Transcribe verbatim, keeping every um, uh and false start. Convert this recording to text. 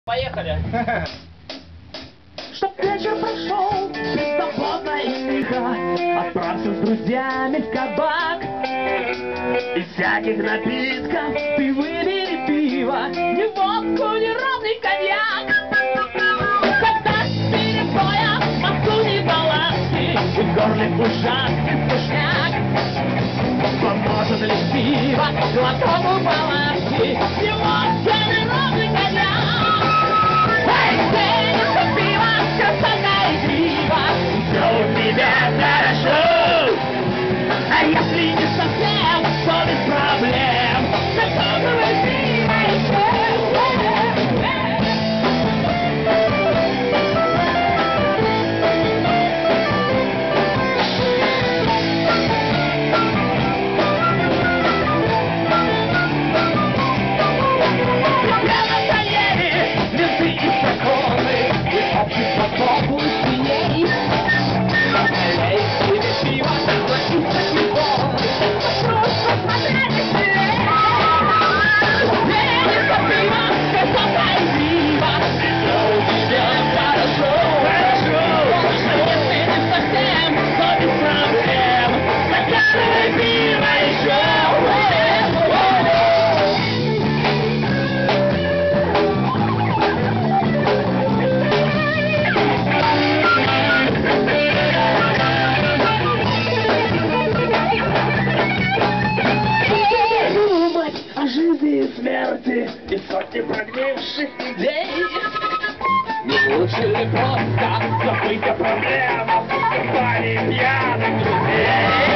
Поехали! Чтоб вечер прошел бессвободно и тихо, отправься с друзьями в кабак. Из всяких напитков ты выбери пиво, ни водку, ни ровный коньяк. Когда с перебоя в мозгу не балансы, и в горле ужасный скучняк, поможет лишь пиво, глоток у балансы, ни водка, ни ровный коньяк. А если не совсем, то без проблем. Заказывай пиво и на карьере менты и законы, и общество пробует свиней. Налей себе пиво, согласись. Жизни и смерти и сотни прогнивших идей. Не лучше ли просто забыть о проблемах в компании пьяных друзей?